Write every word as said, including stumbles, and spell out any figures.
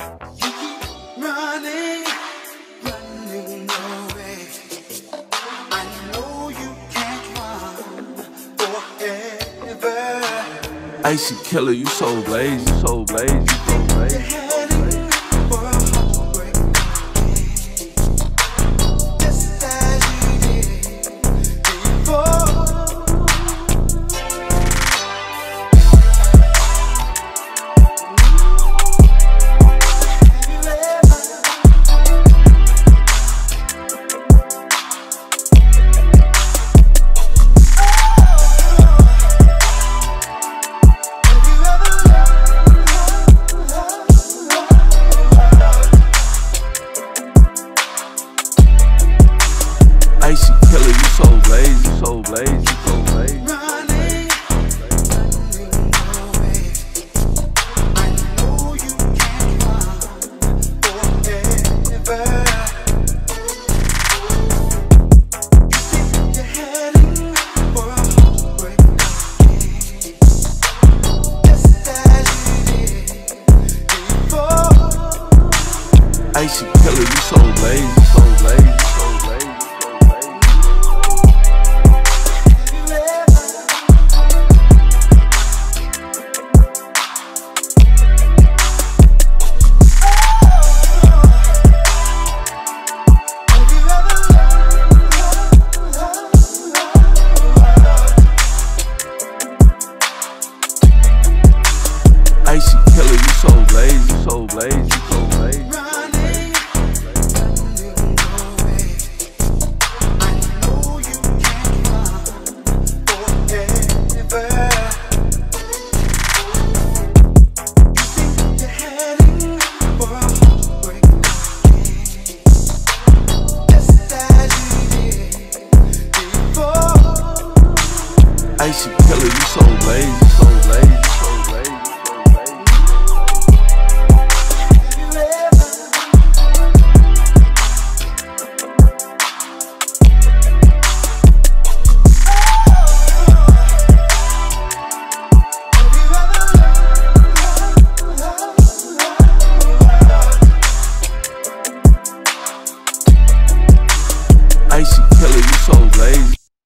You keep running, running away. I know you can't run forever. Icy killer, you so blaze, you so blaze, you so blaze. You're heading for a heartbreak, just as you did before. Icy killer, you so blaze, you so blaze, you so blaze. Running, running away. I know you can't run forever. You're heading for a heartbreak, just as you did before. Icy killer, you so blaze, you so blaze, you so blaze, you so blaze. Icy killer, you so blaze, you so blaze, you so blaze. Running, running away. I know you can't run forever. You think you're heading for a heartbreak, just as you did before. Icy killer, you so blaze, you so blaze.